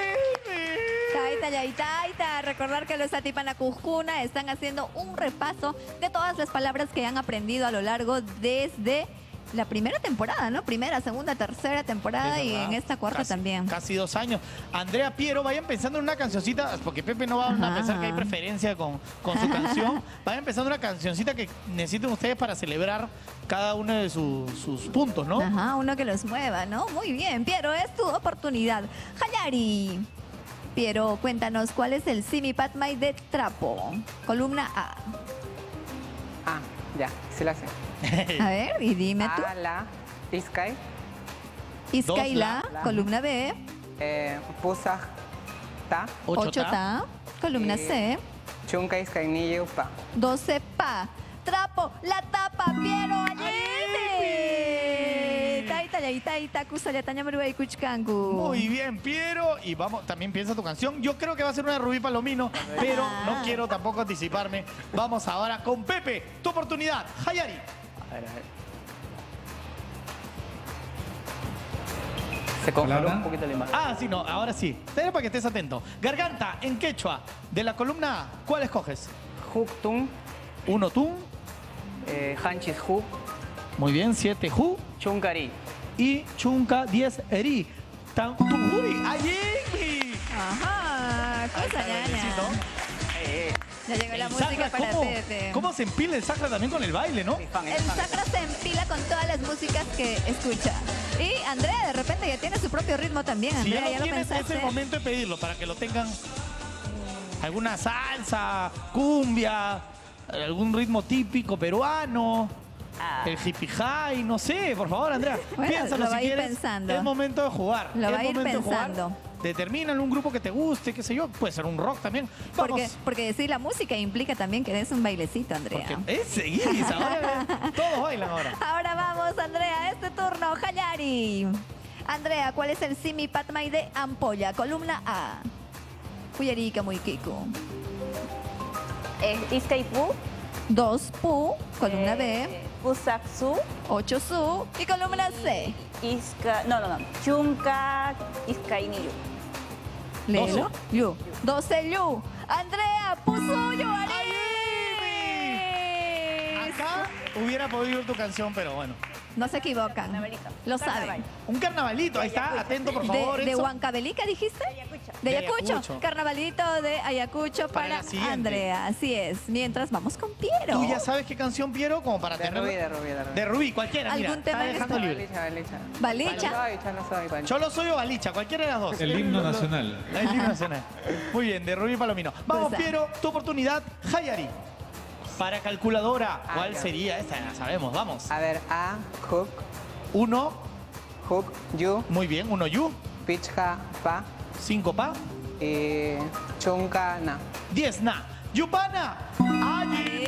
Taita. Recordar que los Atipanacujcuna están haciendo un repaso de todas las palabras que han aprendido a lo largo desde la primera temporada, ¿no? Primera, segunda, tercera temporada Es y verdad. en esta cuarta Casi- también. Casi 2 años. Andrea Piero, vayan pensando en una cancioncita, porque Pepe no va a Ajá. pensar que hay preferencia con su canción. Vayan pensando en una cancioncita que necesiten ustedes para celebrar cada uno de sus puntos, ¿no? Ajá, uno que los mueva, ¿no? Muy bien, Piero, es tu oportunidad. Hayari. Piero, cuéntanos cuál es el simi patmay de trapo. Columna A. Ah, ya, sí la sé. A ver, y dime tú. Ala, Iskay, Iscaila, la. columna B. Pusaj, Ta, 8 ta. Columna Eh. C. Chunka Iskay Pa. 12 pa. Trapo, la tapa, Piero, allí. Taita, kusayataña maruay kuchkangu. Muy bien, Piero. Y vamos, también piensa tu canción. Yo creo que va a ser una Rubí Palomino, pero no quiero tampoco anticiparme. Vamos ahora con Pepe. Tu oportunidad. Hayari. A ver. Se Palabra. congeló un poquito la imagen. Ah, sí, no, ahora sí. Era para que estés atento. Garganta, en quechua. De la columna A, ¿cuál escoges? Huktung, 1 tun. Hanchis Huk, Muy bien, 7 ju. Chunkari. Y chunca 10 eri. Tan tujubi. ¡Ayemi! Ajá, kusayaña. Ya llegó la El música Sacra, para ¿cómo, Pepe. ¿cómo se empila el Sacra también con el baile, no? Mi fan, El Sacra se empila con todas las músicas que escucha. Y Andrea, de repente, ya tiene su propio ritmo también. Si ya Andrea, lo ya lo tienes, es pensaste. el momento de pedirlo para que lo tengan. Alguna salsa, cumbia, algún ritmo típico peruano, el hippie high, no sé, por favor, Andrea. Bueno, piénsalo lo va si a ir quieres. pensando. Es momento de jugar. Lo es va a ir momento de jugar. pensando. Determina un grupo que te guste, qué sé yo. Puede ser un rock también. Vamos. Porque decir la música implica también que des un bailecito, Andrea. Porque es seguís, ahora todos bailan ahora. Ahora vamos, Andrea, es tu turno. Hayari. Andrea, ¿cuál es el simi patmay de ampolla? Columna A. Cuyarica muy kiko. Iskaipu, 2 pu. Columna B. Pusaksu, 8 su. Y columna C. no, Chunka Iskainiyu. Léelo. Yu. 12 Yu. Andrea, Pusuyo, Aris. Acá hubiera podido ir tu canción, pero bueno. No se equivocan. Carnavalito. Lo Carnaval. saben. Un carnavalito, ahí está, atento por favor. ¿De Enzo. Huancavelica dijiste? De De Ayacucho. Ayacucho. Carnavalito de Ayacucho Para para la siguiente. Andrea. Así es. Mientras vamos con Piero. ¿Tú ya sabes qué canción, Piero? Como para De tener... Rubí, de Rubí, de Rubí. De Rubí, cualquiera, mira. ¿Algún Está tema en dejando libre. Balicha. Balicha. No soy, Balicha. Yo lo soy o Balicha, cualquiera de las dos. El himno nacional. El himno nacional. Muy bien, de Rubí Palomino. Vamos, Pues, Piero, tu oportunidad, Hayari. Para calculadora, ¿cuál ya. sería esta? Ya sabemos, vamos. A ver, A, Hook, 1, Hook, Yu, muy bien, 1 yu, Pichka, Pa, 5 pa, y Chunka, Na. 10 na. Yupana. Allí.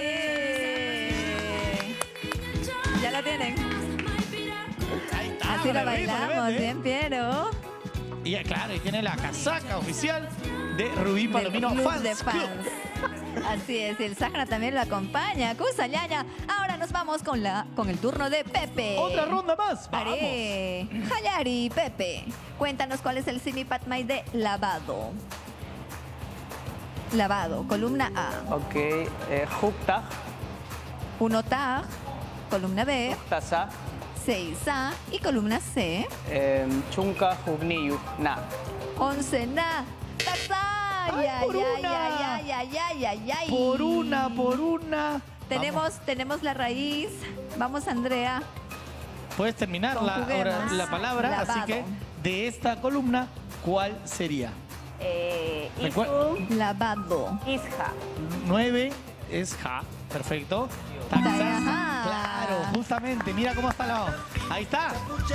Ya lo tienen. Ahí está. Así con lo el ritmo, bailamos. ¿ves? Bien, Piero. Y claro, y tiene la casaca oficial de Rubí Palomino Del club Fans de Club. fans. Así es, el Sahara también lo acompaña. Kusayaña. Ahora nos vamos con el turno de Pepe. Otra ronda más. Vamos. Are. Hayari, Pepe. Cuéntanos cuál es el simi patmay de lavado. lavado, columna A. Ok. Jukta. 1 columna B, Tasa. 6A y columna C. Chunka Jugniyu. Na. 11 Tasa. ¡Ay, por una! Ay. Por una. Tenemos la raíz. Vamos, Andrea. Puedes terminar Conjuguemos. ahora la palabra, Lavado. así que de esta columna, ¿cuál sería? Isu, Lavado. Isha. 9 es ja, perfecto. Taxas, Ajá. claro, justamente, mira cómo está la... Ahí está.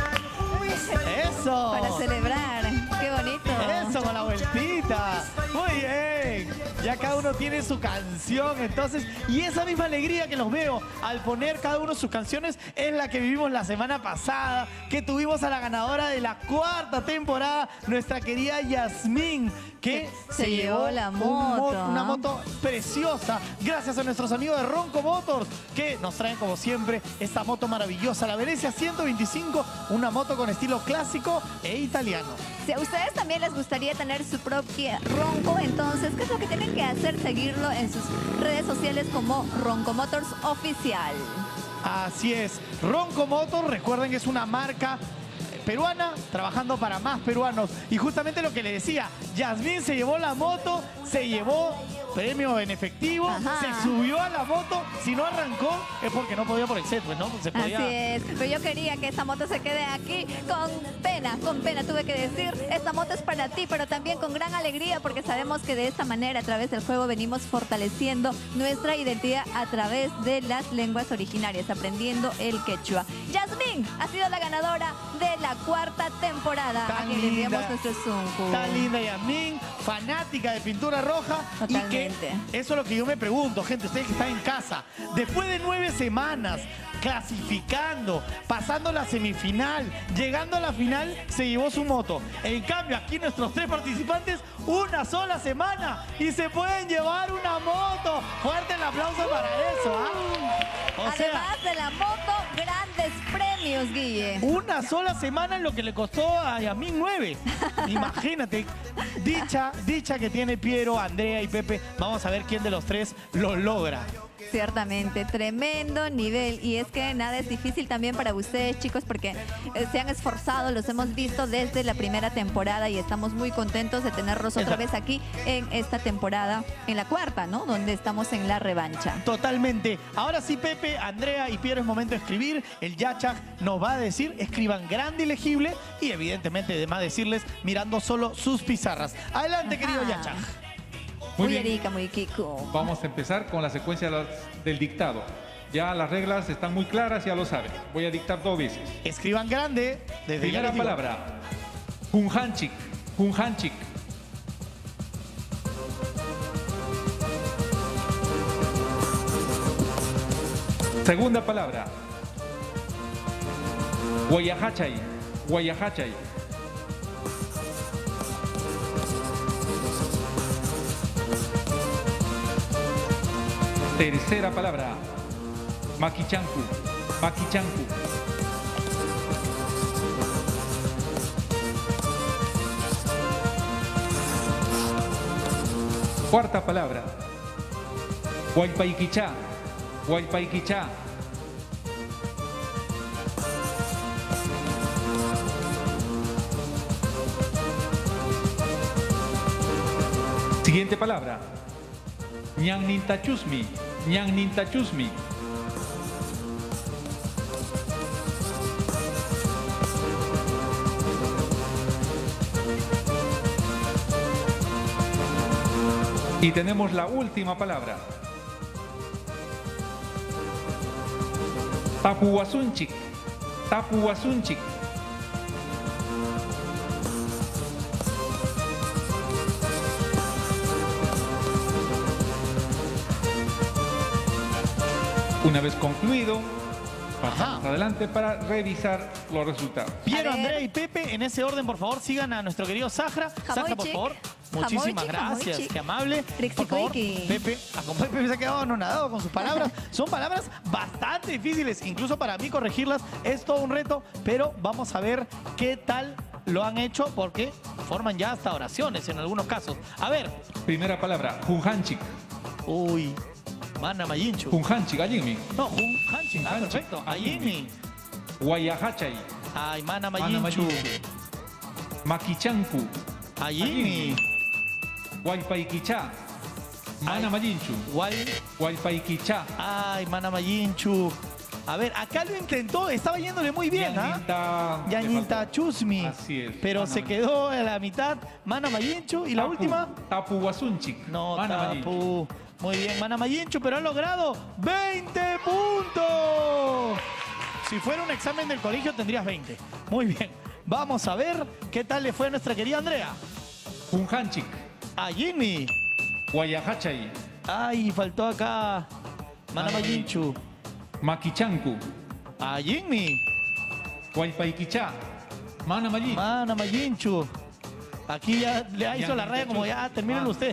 Eso. Para celebrar. Qué bonito. Eso, con la vueltita. Muy bien. Ya cada uno tiene su canción, entonces. Y esa misma alegría que los veo al poner cada uno sus canciones es la que vivimos la semana pasada, que tuvimos a la ganadora de la 4ª temporada, nuestra querida Yasmín, que se llevó la moto, una ¿ah? moto preciosa, gracias a nuestros amigos de Ronco Motors, que nos traen como siempre esta moto maravillosa, la Venecia 125, una moto con estilo clásico e italiano. Si a ustedes también les gustaría tener su propia Ronco, entonces, ¿qué es lo que tienen que hacer? Seguirlo en sus redes sociales como Ronco Motors Oficial. Así es, Ronco Motors, recuerden que es una marca peruana, trabajando para más peruanos. Y justamente lo que le decía, Yasmín se llevó la moto, se llevó premio en efectivo, Ajá. se subió a la moto, si no arrancó es porque no podía por el set, pues no se podía. Así es, pero yo quería que esta moto se quede aquí con pena tuve que decir, esta moto es para ti, pero también con gran alegría porque sabemos que de esta manera a través del juego venimos fortaleciendo nuestra identidad a través de las lenguas originarias, aprendiendo el quechua. Yasmín ha sido la ganadora de la 4ª temporada, a quien le enviamos nuestro zunku. Tan linda Yasmín, fanática de pintura roja. Totalmente. Y que eso es lo que yo me pregunto, gente, ustedes que están en casa, después de 9 semanas clasificando, pasando la semifinal, llegando a la final, se llevó su moto. En cambio, aquí nuestros 3 participantes, una sola semana y se pueden llevar una moto. Fuerte el aplauso para eso, ¿ah? O sea, Además de la moto, grandes premios, Guille. una sola semana en lo que le costó a Yasmín 9. Imagínate. Dicha que tiene Piero, Andrea y Pepe. Vamos a ver quién de los 3 lo logra. Ciertamente, tremendo nivel. Y es que nada es difícil también para ustedes, chicos, porque se han esforzado, los hemos visto desde la primera temporada y estamos muy contentos de tenerlos otra vez aquí en esta temporada, en la 4ª, ¿no? Donde estamos en la revancha. Totalmente. Ahora sí, Pepe, Andrea y Piero, es momento de escribir. El Yachag nos va a decir, escriban grande y legible y evidentemente, además decirles, mirando solo sus pizarras. Adelante, querido Yachag. Muy Erika, muy Kiko. Vamos a empezar con la secuencia del dictado. Ya las reglas están muy claras, ya lo saben. Voy a dictar 2 veces. Escriban grande. Desde Primera palabra. Junhanchik. Junhanchik. Segunda palabra. Guayahachay. Guayahachay. Tercera palabra. Makichanku. Makichanku. Cuarta palabra. Huaypaiquichá. Huaypaiquichá. Siguiente palabra. Ñannintachusmi. Ñannintachusmi. Y tenemos la última palabra. Tapuwasunchik. Tapuwasunchik. Una vez concluido, pasamos adelante para revisar los resultados. Piero, Andrea y Pepe, en ese orden, por favor, sigan a nuestro querido Sahra. Sahra, por favor. Muchísimas gracias, qué amable. Por favor, Pepe, Pepe se ha quedado anonadado con sus palabras. Son palabras bastante difíciles, incluso para mí corregirlas es todo un reto, pero vamos a ver qué tal lo han hecho porque forman ya hasta oraciones en algunos casos. A ver. Primera palabra, Junhanchik. Uy, Mana Mayinchu. Junhanchik, Ayinmi. No, Junhanchik. Ah, perfecto. Ayinmi. Guayahachay. Ay, Mana Mana Mayinchu. Mayinchu. Makichanku. Ayinmi. Guaypaiquichá. Mana Ay. Mayinchu. Guaypaiquichá. Ay, Mana Mayinchu. A ver, acá lo intentó, estaba yéndole muy bien, ¿ah? Yañinta Chusmi. Así es. Pero Mana se quedó a la mitad Mana Mayinchu. ¿Y la última? Tapu Wasunchik. No, Mana Tapu. Muy bien, Mana Mayinchu, pero han logrado 20 puntos. Si fuera un examen del colegio tendrías 20. Muy bien. Vamos a ver qué tal le fue a nuestra querida Andrea. Junhanchik. A Jimmy. Guayahachay. Ay, faltó acá Mana Mayinchu. Makichanku. A Jimmy. Guaypaiquichá. Mana Mayinchu. Mana Mayinchu. Aquí ya le hizo la raya como ya, termínenlo usted.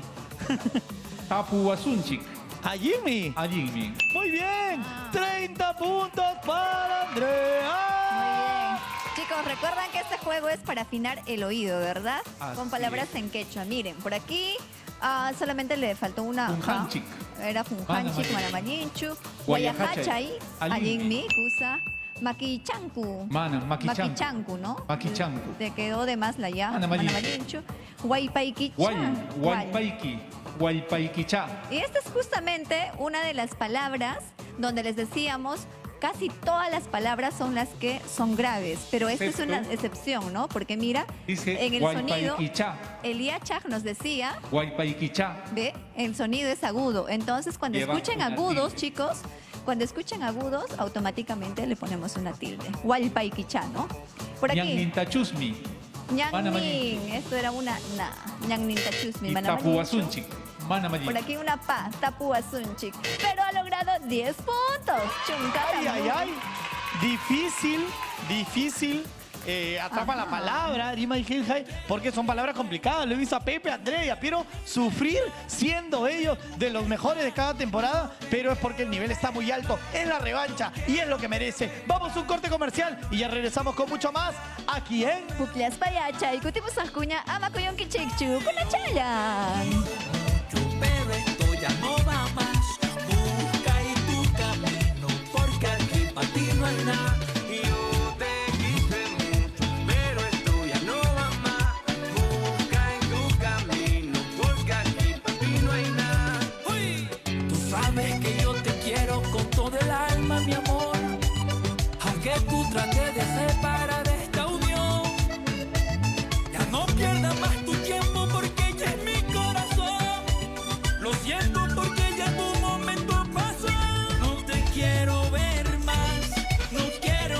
Tapu Wasunchik. A Jimmy. Ayinmi. Muy bien. 30 puntos para Andrea. Muy bien. Chicos, recuerdan que este juego es para afinar el oído, ¿verdad? Así Con palabras es. en quechua. Miren, por aquí solamente le faltó una Funhanchik. Era Funhanchik, Mana Manamayinchu, Guayahachay, Guayahachay, Ayinmi. Ayinmi, Kusa, Makichanku. Mana, Makichanku. Makichanku, ¿no? Makichanku. Te quedó de más la ya. Manamayinchu. Manamayinchu. Guaypaiquichá. Guaypaiki. Guaypaiquichá. Y esta es justamente una de las palabras donde les decíamos casi todas las palabras son las que son graves, pero esta es una excepción, ¿no? Porque mira, Dice en el sonido, Guaypaiquichá. Eliachag nos decía, Guaypaiquichá. ve, el sonido es agudo. Entonces, cuando Lleva escuchen una agudos, tilde. chicos, cuando escuchen agudos, automáticamente le ponemos una tilde. Guaypaiquichá, ¿no? Por aquí, Ñanintachusmi. Mana Mayinchu. Ñangmin, esto era una na, Ñangnintachusmi, Y Mana Tapu Mayinchu. Wasunchik. Mana Mayinchu. Por aquí una pa, Tapu Wasunchik. Pero ha logrado 10 puntos. Chuncata. Ay, ay, ay. Difícil. Atrapa la palabra, Rima y Hilhai, porque son palabras complicadas. Lo he visto a Pepe, a Andrea y a Piero sufrir siendo ellos de los mejores de cada temporada, pero es porque el nivel está muy alto. Es la revancha y es lo que merece. Vamos a un corte comercial y ya regresamos con mucho más aquí en Puklias Payacha y Kutipus Alcuña, Amacoyon Kichikchu, Kunachayan. Pero esto ya no va más. Busca y tu camino, porque aquí para ti no hay nada. Yo te quise mucho, pero esto ya no va más. Busca en tu camino, porque aquí para ti no hay nada. ¡Uy! Tú sabes que yo te quiero con todo el alma, mi amor. Aunque tú trates de separar esta unión, ya no pierdas más tu tiempo porque ella es mi corazón. Lo siento porque ya tu momento pasó. No te quiero ver más, no quiero.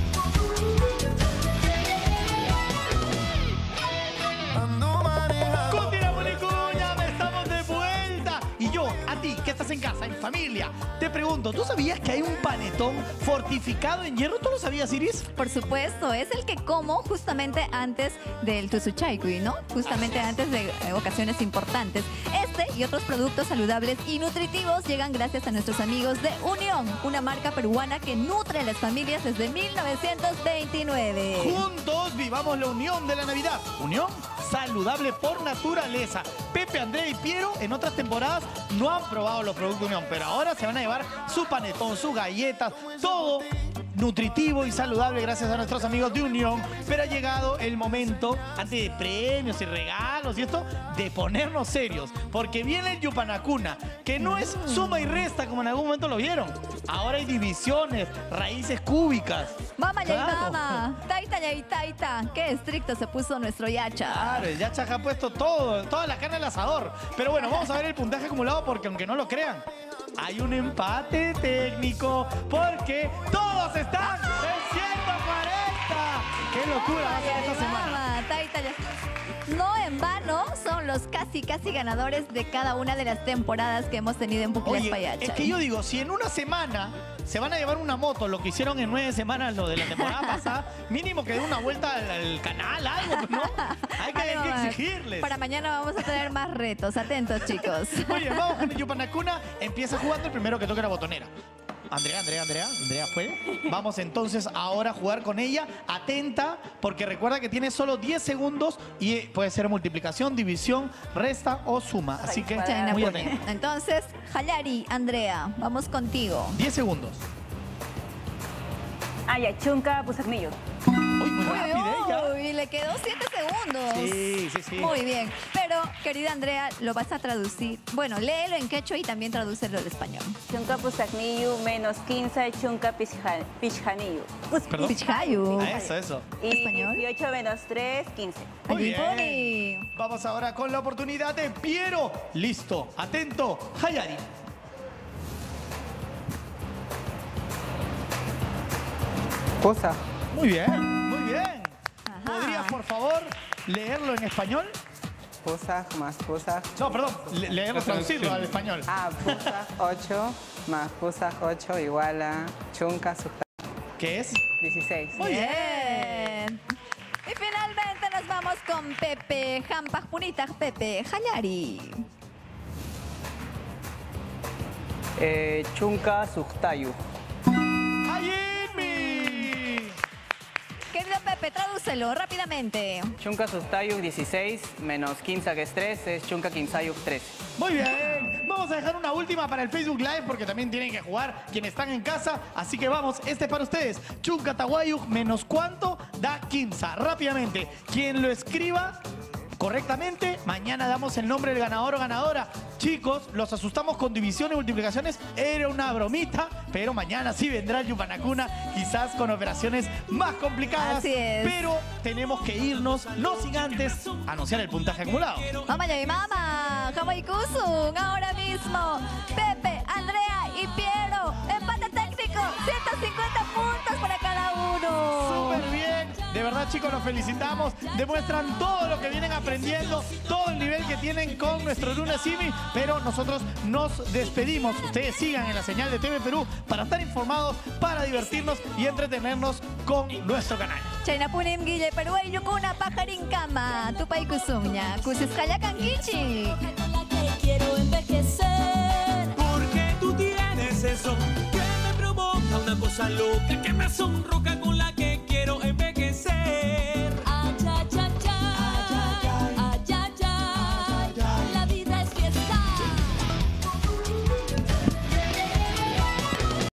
Cundina Bonicuña, estamos de vuelta. Y yo, a ti, que estás en casa, en familia, te pregunto, ¿tú sabías que hay un panetón fortificado en hierro? ¿Tú lo sabías, Iris? Por supuesto, es el que como justamente antes del Tusuchaikui, ¿no? Justamente antes de ocasiones importantes. Este y otros productos saludables y nutritivos llegan gracias a nuestros amigos de Unión, una marca peruana que nutre a las familias desde 1929. Juntos vivamos la unión de la Navidad. Unión saludable por naturaleza. Pepe, Andrea y Piero en otras temporadas no han probado los productos Unión, pero ahora se van a llevar su panetón, sus galletas, todo nutritivo y saludable gracias a nuestros amigos de Unión. Pero ha llegado el momento, antes de premios y regalos y esto, de ponernos serios. Porque viene el Yupanacuna, que no es suma y resta como en algún momento lo vieron. Ahora hay divisiones, raíces cúbicas. Mama Claro. yay mama, taita yay taita. Qué estricto se puso nuestro Yacha. Claro, el Yacha ha puesto toda la carne al asador. Pero bueno, vamos a ver el puntaje acumulado porque aunque no lo crean, hay un empate técnico porque todos están en 140. ¡Qué locura va a ser esta semana! Mama, taita yay. No en vano son los casi ganadores de cada una de las temporadas que hemos tenido en Puklias Oye, Payacha. es que yo digo, si en una semana se van a llevar una moto, lo que hicieron en 9 semanas, lo de la temporada pasada, mínimo que dé una vuelta al canal, algo, ¿no? Hay que exigirles. Para mañana vamos a tener más retos. Atentos, chicos. Oye, vamos con el Yupanacuna. Empieza jugando el primero que toque la botonera. Andrea fue. Vamos entonces ahora a jugar con ella. Atenta, porque recuerda que tiene solo 10 segundos y puede ser multiplicación, división, resta o suma. Así que Chaina muy Punem. atenta. Entonces, Hayari, Andrea, vamos contigo. 10 segundos. Chunka Pusakniyu. Uy, muy rápida ella. Uy, le quedó 7 segundos. Sí. Muy bien. Pero, querida Andrea, lo vas a traducir. Bueno, léelo en quechua y también tradúcelo al español. Chunka Pusakniyu menos 15 Chunka Pichaniyu. Perdón. Pichhayu. Eso. Y ¿Español? 18 menos 3, 15. Muy bien. Poli. Vamos ahora con la oportunidad de Piero. Listo, atento, Hayari. Pusa. Muy bien. Ajá. ¿Podrías, por favor, leerlo en español? Pusa más pusa. No, perdón, leerlo, traducirlo al español. Pusa 8 más pusa 8 igual a chunka ¿Qué es? 16. Muy bien. Bien. Y finalmente nos vamos con Pepe. Jampas punitas, Pepe. Hayari. Chunka suktayu. ¡Ayimi! Querido Pepe, tradúcelo rápidamente. Chunka suktayu 16 menos 15 que es 3 es chunka kinsayu 13. Muy bien. Vamos a dejar una última para el Facebook Live porque también tienen que jugar quienes están en casa. Así que vamos, este es para ustedes. Chunka Tawayuk menos cuánto da 15. Rápidamente, quien lo escriba correctamente, mañana damos el nombre del ganador o ganadora. Chicos, los asustamos con divisiones y multiplicaciones. Era una bromita, pero mañana sí vendrá el Yupanacuna, quizás con operaciones más complicadas. Así es. Pero tenemos que irnos, no sin antes anunciar el puntaje acumulado. Mamá y mama, Hawaii Kusun, ahora mismo. Pepe, Andrea y Piero, empate técnico, 150 puntos para cada uno. Súper bien. De verdad, chicos, los felicitamos. Demuestran todo lo que vienen aprendiendo, todo el nivel que tienen con nuestro Luna Simi. Pero nosotros nos despedimos. Ustedes sigan en la señal de TV Perú para estar informados, para divertirnos y entretenernos con nuestro canal. Chaina Punim, Guille, Perú, y Yukuna, Pajarín Kama, Tupai Kusunya, Kusiskaya Kankichi. Quiero envejecer porque tú tienes eso que me provoca una cosa loca que me sonroja con la